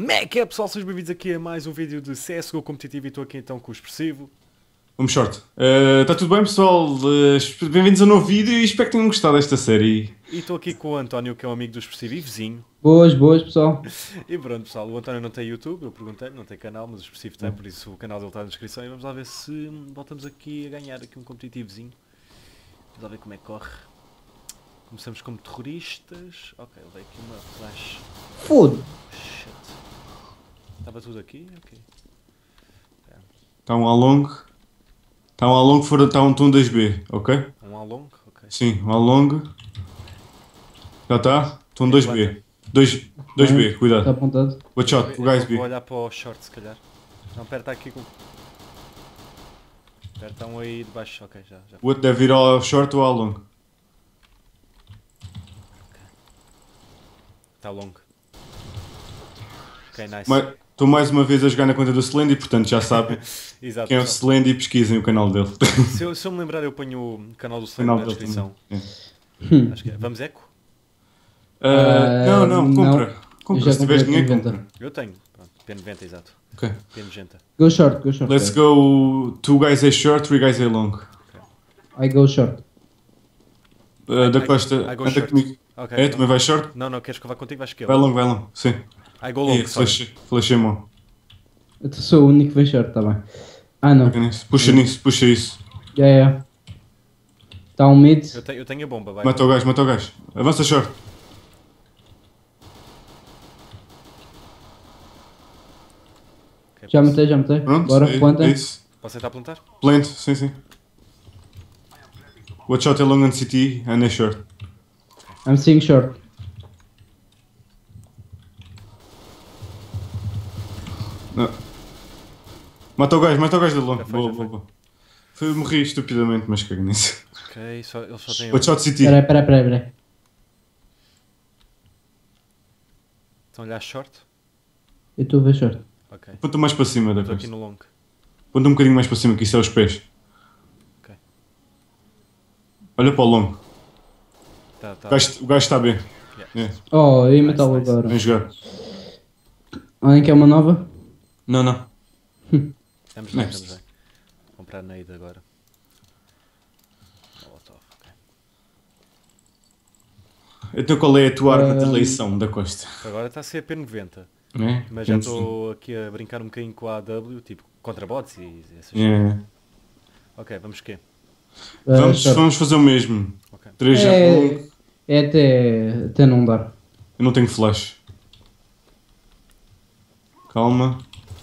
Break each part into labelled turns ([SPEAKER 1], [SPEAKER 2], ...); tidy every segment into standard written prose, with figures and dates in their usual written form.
[SPEAKER 1] Como é que é, pessoal? Sejam bem-vindos aqui a mais um vídeo de CSGO competitivo e estou aqui então com o Expressivo.
[SPEAKER 2] Vamos short. Está tudo bem, pessoal? Bem-vindos a um novo vídeo e espero que tenham gostado desta série.
[SPEAKER 1] E estou aqui com o António, que é um amigo do Expressivo e vizinho.
[SPEAKER 3] Boas, boas, pessoal.
[SPEAKER 1] E pronto, pessoal, o António não tem YouTube, eu perguntei, não tem canal, mas o Expressivo tem, por isso o canal dele está na descrição e vamos lá ver se voltamos aqui a ganhar aqui um competitivozinho. Vamos lá ver como é que corre. Começamos como terroristas. Ok, levei aqui uma flash.
[SPEAKER 3] Foda.
[SPEAKER 1] Shit. Estava tudo aqui? Ok.
[SPEAKER 2] Está um A-long. Está um A-long fora, está um tom 2B, ok?
[SPEAKER 1] Um ao longo? Ok.
[SPEAKER 2] Sim, um A-long. Já está? Tom 2B. 2B,
[SPEAKER 3] Está
[SPEAKER 2] cuidado.
[SPEAKER 3] apontado.
[SPEAKER 2] Watch out, o guys B.
[SPEAKER 1] Vou olhar para o short se calhar. Não, pera, está aqui com... Pera, está um aí de baixo, ok, já.
[SPEAKER 2] O outro deve ir ao short ou ao long.
[SPEAKER 1] Está longo. Ok, nice.
[SPEAKER 2] Estou mais uma vez a jogar na conta do Slendy, portanto já sabem
[SPEAKER 1] Exato.
[SPEAKER 2] quem é o
[SPEAKER 1] pessoal.
[SPEAKER 2] Slendy e pesquisem o canal dele.
[SPEAKER 1] Se eu me lembrar, eu ponho o canal do
[SPEAKER 2] O
[SPEAKER 1] Slam
[SPEAKER 2] canal
[SPEAKER 1] na
[SPEAKER 2] dele
[SPEAKER 1] descrição.
[SPEAKER 2] também.
[SPEAKER 1] Acho que é. Vamos eco?
[SPEAKER 2] Não, compra.
[SPEAKER 3] Eu
[SPEAKER 2] Compra,
[SPEAKER 3] já
[SPEAKER 2] se tiveres
[SPEAKER 3] comprei
[SPEAKER 2] dinheiro,
[SPEAKER 3] P90.
[SPEAKER 2] compra.
[SPEAKER 1] Eu tenho. Pronto, P90, exato.
[SPEAKER 2] Ok.
[SPEAKER 1] P90.
[SPEAKER 3] Go short, go short.
[SPEAKER 2] Let's
[SPEAKER 3] guys.
[SPEAKER 2] go 2 guys A short, 3 guys A long.
[SPEAKER 3] I go short.
[SPEAKER 2] Da Costa,
[SPEAKER 1] I go
[SPEAKER 2] anda
[SPEAKER 1] short.
[SPEAKER 2] comigo.
[SPEAKER 1] Ok.
[SPEAKER 2] É, também vai short?
[SPEAKER 1] Não, queres que eu vá contigo? Vais que eu.
[SPEAKER 2] Vai long, sim.
[SPEAKER 1] I go long, sorry.
[SPEAKER 2] Flashei mão.
[SPEAKER 3] Eu sou o único que vem short, tá bem. Ah, não.
[SPEAKER 2] Puxa nisso, puxa isso.
[SPEAKER 3] Yeah. Está um mid.
[SPEAKER 1] Eu tenho a bomba, vai.
[SPEAKER 2] Mata o gajo. Avança short.
[SPEAKER 1] Ok,
[SPEAKER 3] Já
[SPEAKER 1] posso-
[SPEAKER 3] matei.
[SPEAKER 2] Pronto,
[SPEAKER 3] Bora, planta.
[SPEAKER 2] é isso.
[SPEAKER 1] Posso tentar plantar?
[SPEAKER 2] Plant, sim. Watch out, é long and CT and é short.
[SPEAKER 3] I'm seeing short.
[SPEAKER 2] Não. Mata o gajo de long.
[SPEAKER 1] Já foi.
[SPEAKER 2] Boa. Morri estupidamente, mas cago nisso.
[SPEAKER 1] Ok, eles só têm...
[SPEAKER 2] Watch out CT.
[SPEAKER 3] Peraí.
[SPEAKER 1] Estão a olhar short?
[SPEAKER 3] Eu estou a ver short.
[SPEAKER 1] Ok.
[SPEAKER 2] Aponta mais para cima da
[SPEAKER 1] Estou aqui
[SPEAKER 2] costa.
[SPEAKER 1] no long.
[SPEAKER 2] Aponta um bocadinho mais para cima, que isso é os pés.
[SPEAKER 1] Ok.
[SPEAKER 2] Olha para o long.
[SPEAKER 1] Tá.
[SPEAKER 2] O gajo está bem.
[SPEAKER 1] Yeah.
[SPEAKER 3] Oh, eu ia matá-lo
[SPEAKER 1] Nice.
[SPEAKER 3] agora.
[SPEAKER 2] Vem jogar.
[SPEAKER 3] Alguém quer uma nova?
[SPEAKER 2] Não.
[SPEAKER 1] Estamos bem.
[SPEAKER 2] Nice.
[SPEAKER 1] Vou comprar nade agora. Molotov, ok.
[SPEAKER 2] Então qual é a tua arma de eleição da Costa?
[SPEAKER 1] Agora está a ser P90.
[SPEAKER 2] É?
[SPEAKER 1] Mas já estou aqui a brincar um bocadinho com a AW, tipo, contra bots e essas coisas.
[SPEAKER 2] É.
[SPEAKER 1] Ok, vamos quê?
[SPEAKER 3] Short.
[SPEAKER 2] Vamos fazer o mesmo.
[SPEAKER 1] Ok.
[SPEAKER 2] 3 já long.
[SPEAKER 3] É até não dar.
[SPEAKER 2] Eu não tenho flash. Calma.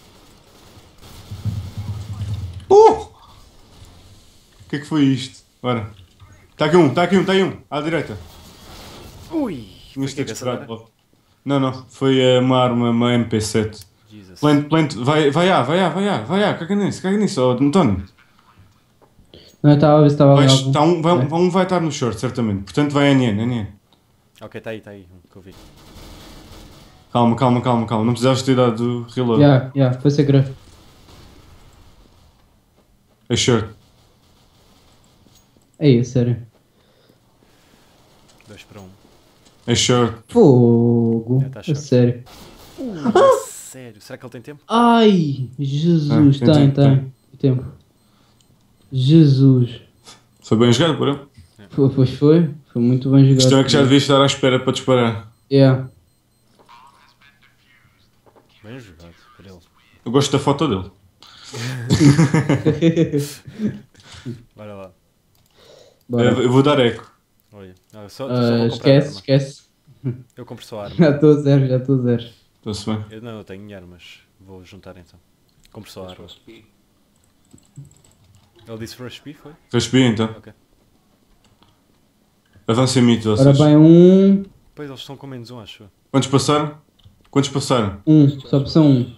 [SPEAKER 2] O que é que foi isto? Ora. Está aqui um. À direita.
[SPEAKER 1] Ui!
[SPEAKER 2] Tinhas
[SPEAKER 1] Foi
[SPEAKER 2] de ter
[SPEAKER 1] que
[SPEAKER 2] disparado logo. Não. Foi uma arma, uma MP7.
[SPEAKER 1] Jesus.
[SPEAKER 2] Plant. Vai á. Caga nisso, oh, António.
[SPEAKER 3] Não, eu estava a ver se estava ali algum.
[SPEAKER 2] Vai estar no short, certamente. Portanto, vai NN.
[SPEAKER 1] Ok, está aí, um que eu vi.
[SPEAKER 2] Calma. Não precisavas ter dado do reload.
[SPEAKER 3] Yeah, foi sem querer.
[SPEAKER 2] É short.
[SPEAKER 3] Aí, sério.
[SPEAKER 1] 2 para 1.
[SPEAKER 2] É short.
[SPEAKER 3] Fogo.
[SPEAKER 1] Tá
[SPEAKER 3] A
[SPEAKER 1] short.
[SPEAKER 3] sério.
[SPEAKER 1] Sério? Será que ele tem tempo?
[SPEAKER 3] Ai, Jesus,
[SPEAKER 2] tem
[SPEAKER 3] tem tempo. Jesus.
[SPEAKER 2] Foi bem jogado, por ele.
[SPEAKER 3] Foi muito bem
[SPEAKER 2] A
[SPEAKER 3] jogado.
[SPEAKER 2] questão é que já devias estar à espera para disparar.
[SPEAKER 3] Yeah.
[SPEAKER 1] Bem jogado por ele.
[SPEAKER 2] Eu gosto da foto dele.
[SPEAKER 1] Bora lá.
[SPEAKER 3] Bora.
[SPEAKER 2] Eu vou dar eco.
[SPEAKER 1] Olha, só vou comprar arma.
[SPEAKER 3] Esquece.
[SPEAKER 1] Eu compro só arma.
[SPEAKER 3] Já estou a zero.
[SPEAKER 2] Está-se bem.
[SPEAKER 1] Eu tenho dinheiro, mas vou juntar então. Compro só arma. Ele disse Rush B, foi?
[SPEAKER 2] Raspi então.
[SPEAKER 1] Ok.
[SPEAKER 2] Avancem mito
[SPEAKER 3] Ora
[SPEAKER 2] vocês.
[SPEAKER 3] bem, um.
[SPEAKER 1] Pois eles estão com menos um, acho eu.
[SPEAKER 2] Quantos passaram?
[SPEAKER 3] Só opção um.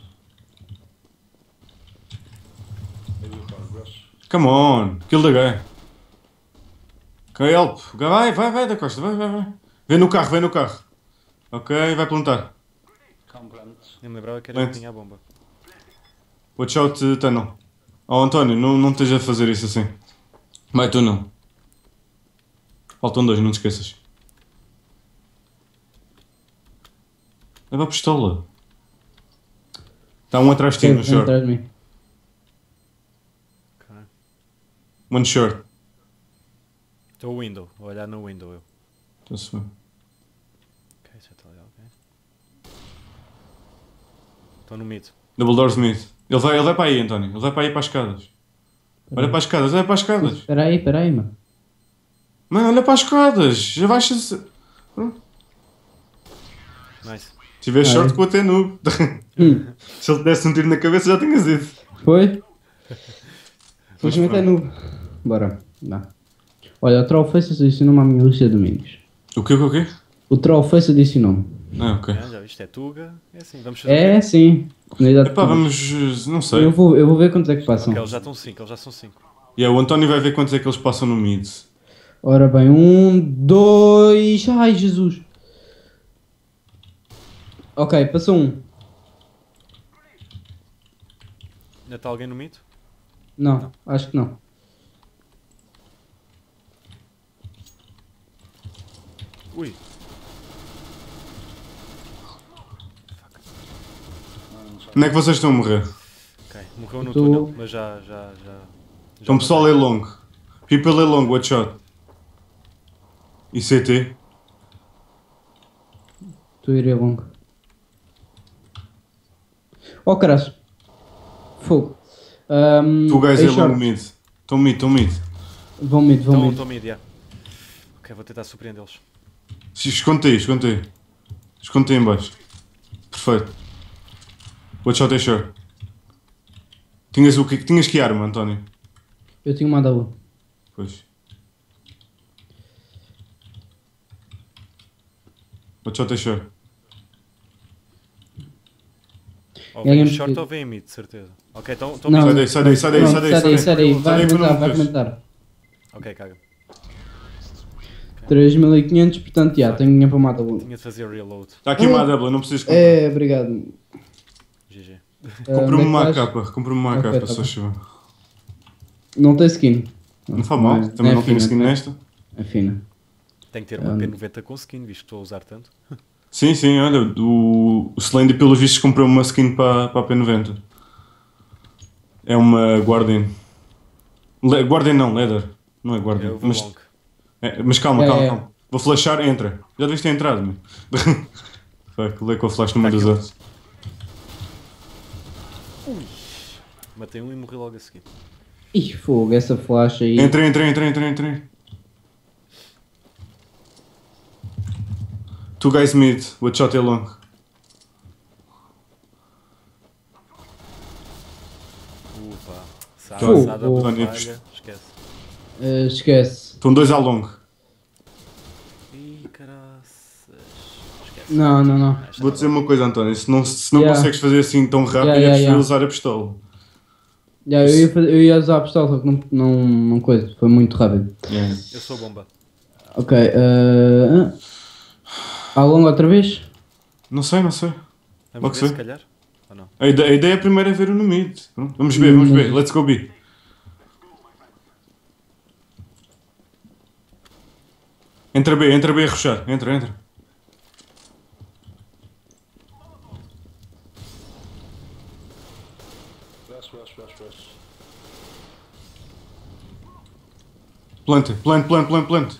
[SPEAKER 2] Come on. Kill the guy. Ok, help. Vai da Costa. Vai. Vem no carro. Ok, vai plantar.
[SPEAKER 1] Nem me lembrava que era eu que
[SPEAKER 2] Lento.
[SPEAKER 1] tinha a bomba.
[SPEAKER 2] Watch out, tunnel. Oh, António, não esteja a fazer isso assim. Vai, tu não. Faltam 2, não te esqueças. Leva a pistola. Está um atrás de ti no
[SPEAKER 3] Vem
[SPEAKER 2] short.
[SPEAKER 3] atrás de mim.
[SPEAKER 1] Ok.
[SPEAKER 2] One short.
[SPEAKER 1] Estou window, vou olhar no window eu.
[SPEAKER 2] Está-se bem.
[SPEAKER 1] Ok, já está ali alguém. Estou no mid.
[SPEAKER 2] Double doors mid. Ele vai para aí, António. Ele vai para aí para as escadas. Olha para as escadas, olha para as escadas.
[SPEAKER 3] Espera aí, mano.
[SPEAKER 2] Mano, olha para as escadas. Já baixa-se.
[SPEAKER 1] Nice.
[SPEAKER 2] Se tiver
[SPEAKER 3] Ah,
[SPEAKER 2] short
[SPEAKER 3] é?
[SPEAKER 2] com o até noob. Se ele te desse um tiro na cabeça já tinhas ido.
[SPEAKER 3] Foi? Felizmente é
[SPEAKER 2] pronto.
[SPEAKER 3] noob. Bora. Vá. Olha, o Trollface adicionou-me à minha lista de amigos.
[SPEAKER 2] O quê?
[SPEAKER 3] O Trollface adicionou-me.
[SPEAKER 2] Ah, ok.
[SPEAKER 1] Já viste, é Tuga. É assim, vamos fazer.
[SPEAKER 3] É, sim. Comunidade
[SPEAKER 2] Epá,
[SPEAKER 3] de
[SPEAKER 2] vamos... Não sei.
[SPEAKER 3] eu vou ver quantos é que passam.
[SPEAKER 1] Ok, eles já estão 5, eles já são 5.
[SPEAKER 2] Yeah, o António vai ver quantos é que eles passam no mid.
[SPEAKER 3] Ora bem, 1, 2. Ai, Jesus. Ok, passou um.
[SPEAKER 1] Ainda está alguém no mid?
[SPEAKER 3] Não, acho que não.
[SPEAKER 1] Ui.
[SPEAKER 2] Onde é que vocês estão a morrer?
[SPEAKER 1] Ok, morreu no
[SPEAKER 3] Tô-
[SPEAKER 1] túnel, mas já.
[SPEAKER 2] Então pessoal é long. People é long, watch shot. E CT?
[SPEAKER 3] Tu iria longo. Oh, caralho. Fogo.
[SPEAKER 2] Tu guys
[SPEAKER 3] Ei,
[SPEAKER 2] é long
[SPEAKER 3] short.
[SPEAKER 2] mid. Estão mid.
[SPEAKER 3] Vão mid.
[SPEAKER 1] Estão mid, yeah. Ok, vou tentar surpreendê-los.
[SPEAKER 2] Esconde aí. Esconde aí em baixo. Perfeito. Watch out é short. Tinhas o que? Tinhas que arma, António?
[SPEAKER 3] Eu tinha uma AW.
[SPEAKER 2] Pois. Watch out é short.
[SPEAKER 1] Ou
[SPEAKER 3] E alguém
[SPEAKER 1] vem
[SPEAKER 3] me
[SPEAKER 1] short
[SPEAKER 3] diz-
[SPEAKER 1] ou vem mid, de certeza. Ok, estão
[SPEAKER 3] Não,
[SPEAKER 1] mid.
[SPEAKER 2] Sai daí.
[SPEAKER 3] Sai daí. Vai
[SPEAKER 2] Sai daí para não
[SPEAKER 3] comentar.
[SPEAKER 2] morreres.
[SPEAKER 1] Ok, caga.
[SPEAKER 3] 3500, portanto, já, tenho dinheiro para uma AW.
[SPEAKER 1] Tinha de fazer reload.
[SPEAKER 2] Está aqui uma AW, não precisas comprar.
[SPEAKER 3] É, obrigado.
[SPEAKER 1] GG.
[SPEAKER 2] Compra-me uma
[SPEAKER 3] Onde é que
[SPEAKER 2] capa. Compra-me uma
[SPEAKER 3] Ok,
[SPEAKER 2] capa,
[SPEAKER 3] tá
[SPEAKER 2] só
[SPEAKER 3] bem.
[SPEAKER 2] chover.
[SPEAKER 3] Não tem skin.
[SPEAKER 2] Não faz mal.
[SPEAKER 3] é-
[SPEAKER 2] Também
[SPEAKER 3] é
[SPEAKER 2] não tenho
[SPEAKER 3] fina,
[SPEAKER 2] skin
[SPEAKER 3] não é?
[SPEAKER 2] nesta.
[SPEAKER 3] É fina.
[SPEAKER 1] Tem que ter uma P90 com skin, visto que estou a usar tanto.
[SPEAKER 2] Sim, olha, o Slendy pelos vistos comprou uma skin para a P90. É uma Guardian. Guardian não, Leather. Não é Guardian.
[SPEAKER 1] Eu vou long.
[SPEAKER 2] Mas calma.
[SPEAKER 3] É.
[SPEAKER 2] Vou flashar, entra. Já deveste ter entrado, meu. Fuck, lei com o flash no meio
[SPEAKER 1] Tá
[SPEAKER 2] dos
[SPEAKER 1] aqui.
[SPEAKER 2] olhos.
[SPEAKER 1] Matei um e morri logo a seguir.
[SPEAKER 3] Ih, fogo, essa flash aí.
[SPEAKER 2] Entra. Two guys mid, watch out é long.
[SPEAKER 1] Ufa.
[SPEAKER 3] Fogo.
[SPEAKER 1] Sada,
[SPEAKER 2] António,
[SPEAKER 1] falha, esquece.
[SPEAKER 3] Esquece.
[SPEAKER 2] Estão dois ao long.
[SPEAKER 1] Ih, caraças. Esquece.
[SPEAKER 3] Não.
[SPEAKER 1] Esta
[SPEAKER 2] Vou
[SPEAKER 1] tá
[SPEAKER 2] dizer
[SPEAKER 1] bom.
[SPEAKER 2] uma coisa, António. Se não
[SPEAKER 3] Yeah.
[SPEAKER 2] consegues fazer assim tão rápido,
[SPEAKER 3] Yeah,
[SPEAKER 2] é preciso
[SPEAKER 3] yeah.
[SPEAKER 2] usar a pistola.
[SPEAKER 3] Já, eu ia usar a pistola, só que não coisa. Foi muito rápido.
[SPEAKER 2] Yeah.
[SPEAKER 1] Eu sou bomba.
[SPEAKER 3] Ok. Ao longo outra vez?
[SPEAKER 2] Não sei.
[SPEAKER 1] Vamos
[SPEAKER 2] Logo
[SPEAKER 1] ver
[SPEAKER 2] sei.
[SPEAKER 1] se calhar. Ou não?
[SPEAKER 2] A ideia primeiro é ver o no mid. Pronto, vamos ver. Let's go B. Entra B a rushar. Entra. Plante.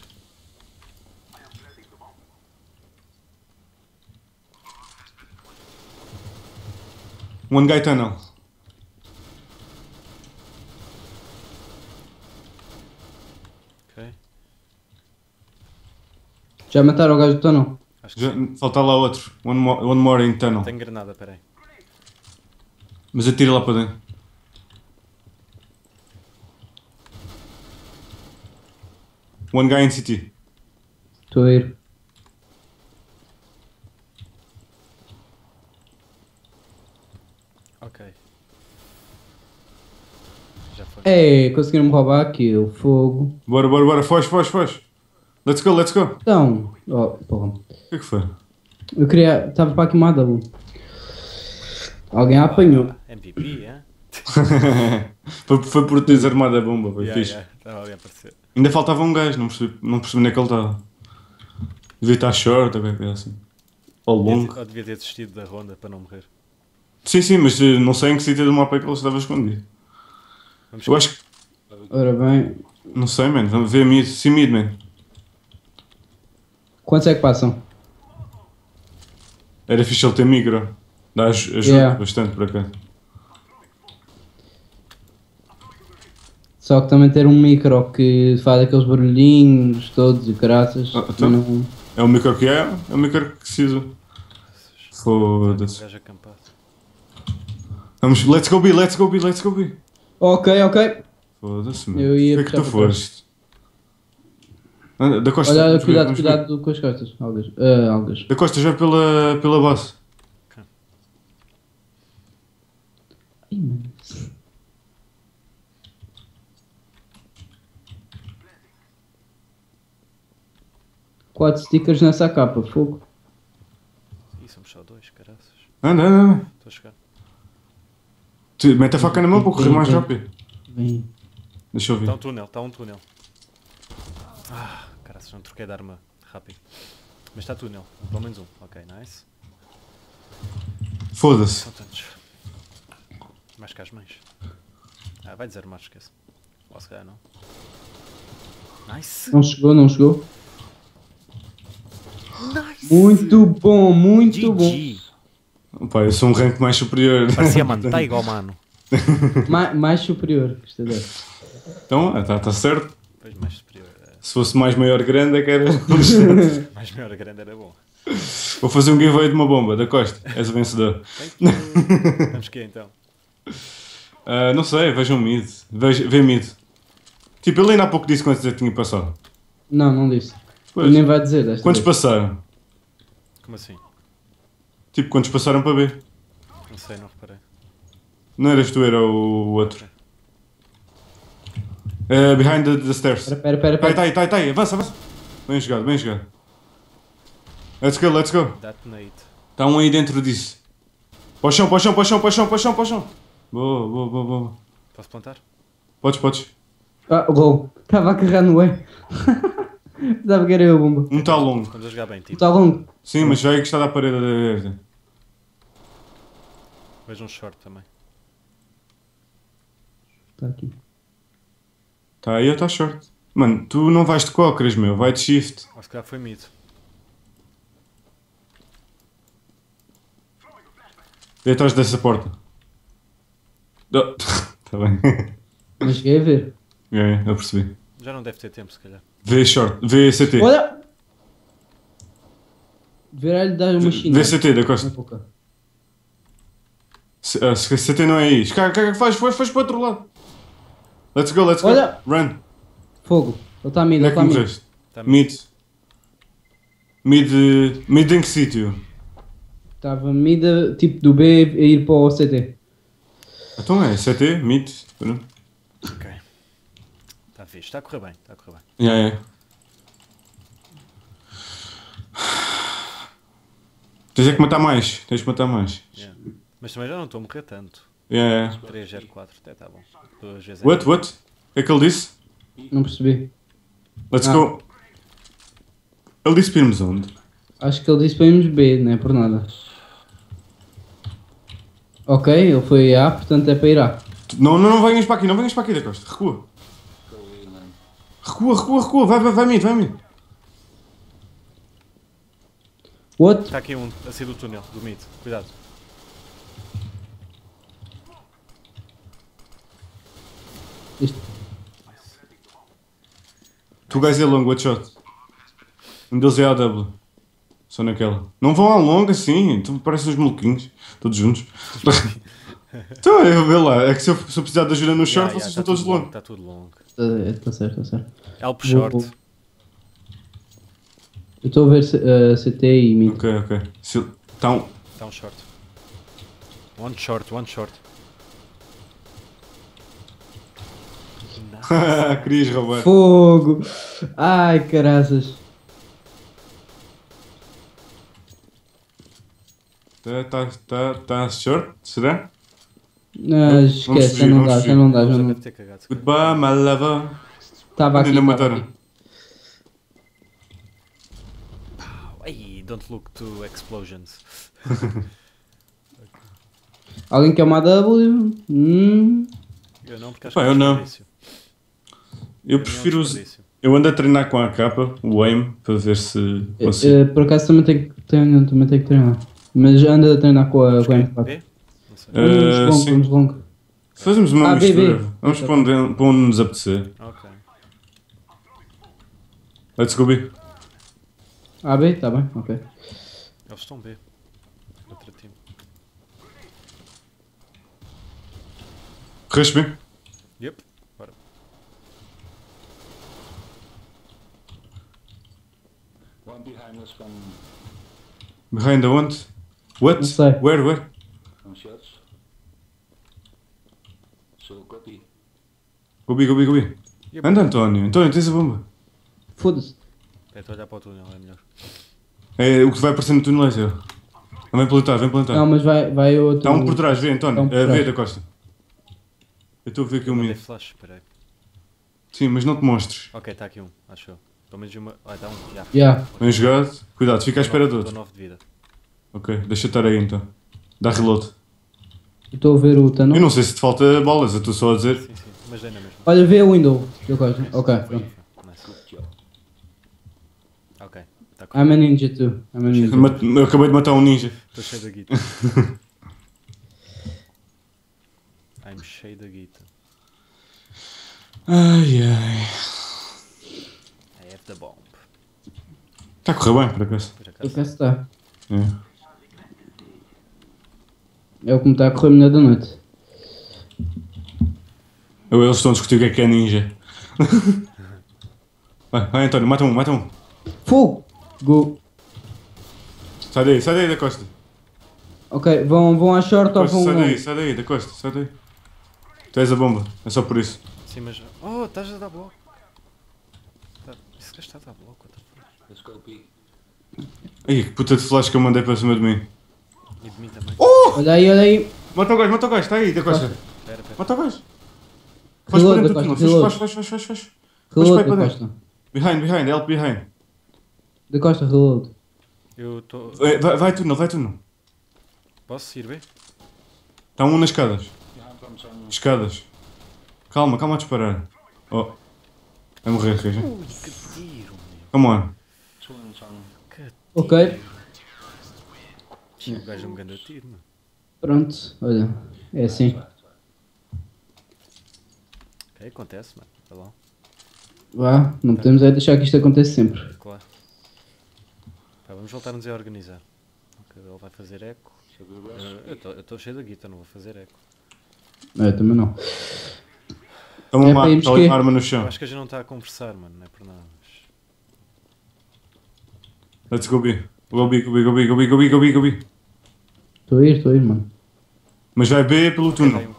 [SPEAKER 2] One guy tunnel.
[SPEAKER 1] Ok.
[SPEAKER 3] Já mataram o gajo do tunnel?
[SPEAKER 1] Acho que sim.
[SPEAKER 2] Falta lá outro. One more in tunnel.
[SPEAKER 1] Tenho granada, peraí.
[SPEAKER 2] Mas atira lá para dentro. One guy in CT.
[SPEAKER 3] Estou a ir.
[SPEAKER 1] Ok. Já foi.
[SPEAKER 3] Ei, conseguiram-me roubar aquilo. Fogo.
[SPEAKER 2] Bora. Foge. Let's go.
[SPEAKER 3] Então. Oh, porra.
[SPEAKER 2] O que é que foi?
[SPEAKER 3] Eu queria. Estava para aqui uma AW. Alguém a apanhou.
[SPEAKER 1] MVP, é?
[SPEAKER 2] foi por teres armado a bomba, foi fixe.
[SPEAKER 1] Estava ali a aparecer.
[SPEAKER 2] Ainda faltava um gajo, não percebi onde é que ele estava. Devia estar short ou qualquer coisa assim. Ou long.
[SPEAKER 1] Ou devia ter desistido da ronda para não morrer.
[SPEAKER 2] Sim, sim, mas não sei em que sítio do mapa é que ele estava escondido.
[SPEAKER 1] Vamos
[SPEAKER 2] Eu acho que.
[SPEAKER 3] Ora bem,
[SPEAKER 2] Não sei, man. Vamos ver mid. Sim, mid, man.
[SPEAKER 3] quantos é que passam?
[SPEAKER 2] Era fixe ele ter micro. Ajuda
[SPEAKER 3] Yeah.
[SPEAKER 2] bastante por acaso.
[SPEAKER 3] Só que também ter um micro que faz aqueles barulhinhos todos e caraças.
[SPEAKER 2] Então?
[SPEAKER 3] Não...
[SPEAKER 2] É o micro que é o micro que preciso. Foda-se.
[SPEAKER 1] Um gajo acampado.
[SPEAKER 2] Vamos, let's go B, let's go B, let's go B.
[SPEAKER 3] Ok, ok.
[SPEAKER 2] Foda-se, mano.
[SPEAKER 3] Eu ia
[SPEAKER 2] O que é que tu
[SPEAKER 3] puxar para trás.
[SPEAKER 2] foste? Da Costa,
[SPEAKER 3] Olha,
[SPEAKER 2] vamos ver,
[SPEAKER 3] cuidado,
[SPEAKER 2] vamos ver.
[SPEAKER 3] cuidado com as costas. Algas. Algas.
[SPEAKER 2] Da Costa já pela base.
[SPEAKER 3] Ai, mano. 4 stickers nessa capa, fogo.
[SPEAKER 1] Ih, somos só 2, caraças.
[SPEAKER 2] Anda, anda.
[SPEAKER 1] Estou a chegar.
[SPEAKER 2] Mete a faca na mão para correr mais rápido.
[SPEAKER 3] Vem.
[SPEAKER 2] Deixa eu ver.
[SPEAKER 1] Está um túnel, está um túnel. Ah, caraças, não troquei de arma rápido. Mas está túnel, pelo menos um. Ok, nice.
[SPEAKER 2] Foda-se.
[SPEAKER 1] São tantos. Mais que as mães. Ah, vai desarmar, esquece. Ou se calhar não. Nice!
[SPEAKER 3] Não chegou, não chegou.
[SPEAKER 1] Nice!
[SPEAKER 3] Muito bom, muito bom.
[SPEAKER 1] GG!
[SPEAKER 2] Pá, eu sou um rank mais superior.
[SPEAKER 1] Parecia manteiga, ó mano.
[SPEAKER 3] Mais superior. Gostei dessa.
[SPEAKER 2] Então, está certo.
[SPEAKER 1] Pois mais superior.
[SPEAKER 2] Se fosse mais maior grande é que era.
[SPEAKER 1] Mais maior grande era bom.
[SPEAKER 2] Vou fazer um giveaway de uma bomba, da Costa. És o vencedor.
[SPEAKER 1] Vamos que então.
[SPEAKER 2] Não sei, vejam mid. Vê mid. Tipo, ele ainda há pouco disse quantos é que tinha passado.
[SPEAKER 3] Não, não disse.
[SPEAKER 2] Pois.
[SPEAKER 3] Nem vai dizer desta
[SPEAKER 2] Quantos
[SPEAKER 3] vez.
[SPEAKER 2] passaram?
[SPEAKER 1] Como assim?
[SPEAKER 2] Tipo, quantos passaram para B?
[SPEAKER 1] Não sei, não reparei.
[SPEAKER 2] Não eras tu, era o outro. Behind the stairs.
[SPEAKER 3] Pera.
[SPEAKER 2] Tá aí. Avança. Bem jogado, bem jogado. Let's go.
[SPEAKER 1] Detonate.
[SPEAKER 2] Está um aí dentro disso. Para o chão. Boa.
[SPEAKER 1] Posso plantar?
[SPEAKER 2] Podes.
[SPEAKER 3] Ah, gol. Estava a carregar no E. Estava que era eu, bomba.
[SPEAKER 2] Um está longo.
[SPEAKER 1] Estamos a jogar bem, tipo.
[SPEAKER 3] Está longo.
[SPEAKER 2] Sim, mas já é que está da parede aberta.
[SPEAKER 1] Vejo um short também.
[SPEAKER 3] Está aqui.
[SPEAKER 2] Está aí ou está short? Mano, tu não vais de cócoras, meu. Vai de shift.
[SPEAKER 1] Ou se calhar foi mid.
[SPEAKER 2] Vê atrás dessa porta. Está bem.
[SPEAKER 3] Mas cheguei a ver.
[SPEAKER 2] Eu percebi.
[SPEAKER 1] Já não deve ter tempo, se calhar.
[SPEAKER 2] Vê short. Vê CT.
[SPEAKER 3] Olha! Verá-lhe dar uma china.
[SPEAKER 2] Vê CT da Costa.
[SPEAKER 3] Na boca.
[SPEAKER 2] Se CT não é aí. Faz para o outro lado. Let's go.
[SPEAKER 3] Olha!
[SPEAKER 2] Run.
[SPEAKER 3] Fogo. Ele está mid,
[SPEAKER 2] Onde
[SPEAKER 3] ele
[SPEAKER 2] é que
[SPEAKER 3] está mid.
[SPEAKER 2] morreste?
[SPEAKER 1] Tá mid.
[SPEAKER 2] Mid em que sítio?
[SPEAKER 3] Estava mid, tipo do B, a ir para o CT.
[SPEAKER 2] Então é, CT, mid. Pronto.
[SPEAKER 1] Ok. Está fixe. Está a correr bem.
[SPEAKER 2] Yeah. Tens que matar mais.
[SPEAKER 1] Yeah. Mas também já não estou a morrer tanto.
[SPEAKER 2] Yeah.
[SPEAKER 1] 304, até está bom. 2 vezes
[SPEAKER 2] What? O que é que ele disse?
[SPEAKER 3] Não percebi.
[SPEAKER 2] Let's
[SPEAKER 3] Ah.
[SPEAKER 2] go. Ele disse para irmos onde?
[SPEAKER 3] Acho que ele disse para irmos B, não é por nada. Ok, ele foi A, portanto é para ir A.
[SPEAKER 2] Não venhas para aqui, da Costa. Recua. Vai mid.
[SPEAKER 3] What?
[SPEAKER 1] Está aqui um a sair do túnel, do mid. Cuidado.
[SPEAKER 3] Isto.
[SPEAKER 2] Tu gás é longo, what shot. Um deles é AW. Só naquela. Não vão ao longo assim, tu parecem uns maluquinhos. Todos juntos. Então, vê lá. É que se eu precisar de ajuda no short, vocês estão todos longe.
[SPEAKER 1] Está tudo longo.
[SPEAKER 3] Está certo.
[SPEAKER 1] Help short.
[SPEAKER 3] Vou- Eu estou a ver CT e mid.
[SPEAKER 2] Ok. Então,
[SPEAKER 1] Está um short. One short.
[SPEAKER 2] querias roubar.
[SPEAKER 3] Fogo! Ai, caraças.
[SPEAKER 2] Tá short? Será?
[SPEAKER 3] Não, esquece, já não dá.
[SPEAKER 1] Já deve ter cagado. se calhar.
[SPEAKER 2] Goodbye, my lover.
[SPEAKER 3] Estava aqui.
[SPEAKER 2] Ainda
[SPEAKER 3] Estava
[SPEAKER 2] mataram.
[SPEAKER 3] aqui.
[SPEAKER 1] Ai, don't look to explosions.
[SPEAKER 3] Alguém quer uma W?
[SPEAKER 1] Eu não, porque acho
[SPEAKER 2] Pá,
[SPEAKER 1] que é
[SPEAKER 2] eu não.
[SPEAKER 1] desperdício.
[SPEAKER 2] Eu
[SPEAKER 1] Para mim é um
[SPEAKER 2] prefiro.
[SPEAKER 1] desperdício.
[SPEAKER 2] Eu ando a treinar com a capa, o aim, para ver se consigo.
[SPEAKER 3] Por acaso também tenho que treinar. Mas anda a treinar com a M4.
[SPEAKER 1] B? Não sei.
[SPEAKER 3] Vamos
[SPEAKER 2] Sim.
[SPEAKER 3] longo.
[SPEAKER 2] Fazemos uma
[SPEAKER 3] B,
[SPEAKER 2] mistura.
[SPEAKER 3] B.
[SPEAKER 2] Vamos
[SPEAKER 3] Tá
[SPEAKER 2] para onde nos apetecer.
[SPEAKER 1] Ok.
[SPEAKER 2] Let's go B.
[SPEAKER 3] A, B, tá bem, ok.
[SPEAKER 1] Eles estão B. Outro time.
[SPEAKER 2] Correste bem?
[SPEAKER 1] Yep. Bora.
[SPEAKER 4] One behind us
[SPEAKER 2] Behind onde? What?
[SPEAKER 3] Não sei.
[SPEAKER 2] Where?
[SPEAKER 4] from shots. So copy.
[SPEAKER 2] Go B.
[SPEAKER 1] E a
[SPEAKER 2] Anda,
[SPEAKER 1] bomba?
[SPEAKER 2] António. António, tens a bomba.
[SPEAKER 3] Foda-se.
[SPEAKER 1] Estou a olhar para o túnel, é melhor.
[SPEAKER 2] É o que vai aparecer no túnel é teu. Vem plantar.
[SPEAKER 3] Não, mas vai outro.
[SPEAKER 2] Está um por trás, vê, António.
[SPEAKER 3] Tá um por
[SPEAKER 2] Vê
[SPEAKER 3] trás.
[SPEAKER 2] da Costa. Eu estou a ver aqui
[SPEAKER 1] Eu
[SPEAKER 2] um
[SPEAKER 1] mandei
[SPEAKER 2] menino.
[SPEAKER 1] flash, peraí.
[SPEAKER 2] Sim, mas não te mostres.
[SPEAKER 1] Ok, está aqui um, acho eu. Pelo menos uma. Ah, está um. Já.
[SPEAKER 3] Yeah.
[SPEAKER 2] Bem jogado. Cuidado, fica à espera do
[SPEAKER 1] Estou
[SPEAKER 2] outro.
[SPEAKER 1] 9 de vida.
[SPEAKER 2] Ok, deixa estar aí então. Dá reload.
[SPEAKER 3] Estou a ver o tunnel.
[SPEAKER 2] Eu não sei se te falta balas, eu estou só a dizer.
[SPEAKER 1] Sim, mas dei na mesma.
[SPEAKER 3] Olha, vê o window. Eu gosto. Ok, pronto.
[SPEAKER 1] Nice.
[SPEAKER 4] Good job.
[SPEAKER 1] Ok, está com.
[SPEAKER 3] I'm a ninja too. I'm a ninja.
[SPEAKER 2] Eu acabei de matar um ninja.
[SPEAKER 1] Estou cheio da guita. I'm cheio da guita.
[SPEAKER 2] Ai.
[SPEAKER 1] I have the bomb.
[SPEAKER 2] Está a correr bem, por acaso.
[SPEAKER 1] Por
[SPEAKER 3] Por
[SPEAKER 1] acaso.
[SPEAKER 3] acaso está.
[SPEAKER 2] É.
[SPEAKER 3] É o que me está a correr melhor da noite.
[SPEAKER 2] Eles estão a discutir o que é ninja. Vai António, mata um.
[SPEAKER 3] Fogo! Go!
[SPEAKER 2] Sai daí da Costa.
[SPEAKER 3] Ok, vão à short ou
[SPEAKER 2] Costa,
[SPEAKER 3] vão
[SPEAKER 2] sai
[SPEAKER 3] longe?
[SPEAKER 2] daí, da Costa, sai daí. Tu és a bomba, é só por isso.
[SPEAKER 1] Sim, mas. Oh, estás a dar bloco. Esse gajo está a dar bloco. What the fuck?
[SPEAKER 4] Let's go B.
[SPEAKER 2] Ai, que puta de flash que eu mandei para cima de mim.
[SPEAKER 1] E de mim também.
[SPEAKER 3] Olha aí.
[SPEAKER 2] Mata o gajo, está aí, da Costa.
[SPEAKER 1] Espera.
[SPEAKER 2] Mata o gajo. Faz
[SPEAKER 3] Reload
[SPEAKER 2] para
[SPEAKER 3] da
[SPEAKER 2] dentro do
[SPEAKER 3] Costa,
[SPEAKER 2] túnel,
[SPEAKER 3] reload.
[SPEAKER 2] faz.
[SPEAKER 3] Reload
[SPEAKER 2] para
[SPEAKER 3] da
[SPEAKER 2] dentro.
[SPEAKER 3] Costa.
[SPEAKER 2] Behind, help behind.
[SPEAKER 3] Da Costa, reload.
[SPEAKER 1] Eu estou.
[SPEAKER 2] Vai túnel.
[SPEAKER 1] Posso ir ver?
[SPEAKER 2] Está um nas escadas.
[SPEAKER 4] Behind from some.
[SPEAKER 2] Escadas. Calma a disparar. Oh. Vai morrer, Reja.
[SPEAKER 1] Ui, que tiro, meu.
[SPEAKER 2] Come on.
[SPEAKER 4] Two and some.
[SPEAKER 1] Que tiro.
[SPEAKER 3] Ok.
[SPEAKER 1] O gajo é um grande tiro, mano.
[SPEAKER 3] Pronto, olha. É assim.
[SPEAKER 1] Ok, acontece, mano. Tá bom.
[SPEAKER 3] Vá, não podemos é deixar que isto aconteça sempre.
[SPEAKER 1] Claro. Pá, vamos voltar-nos a organizar. Ok, ele vai fazer eco.
[SPEAKER 4] So we rush.
[SPEAKER 1] Eu estou cheio da guita, não vou fazer eco.
[SPEAKER 3] Eu também não.
[SPEAKER 2] Toma
[SPEAKER 3] É
[SPEAKER 2] uma
[SPEAKER 3] para irmos
[SPEAKER 2] tá
[SPEAKER 3] quê?
[SPEAKER 2] ali uma arma no
[SPEAKER 1] Eu
[SPEAKER 2] chão.
[SPEAKER 1] acho que a gente não está a conversar, mano, não é por nada. Mas...
[SPEAKER 2] Let's go B. Go B.
[SPEAKER 3] Estou a ir, mano.
[SPEAKER 2] Mas vai B pelo túnel.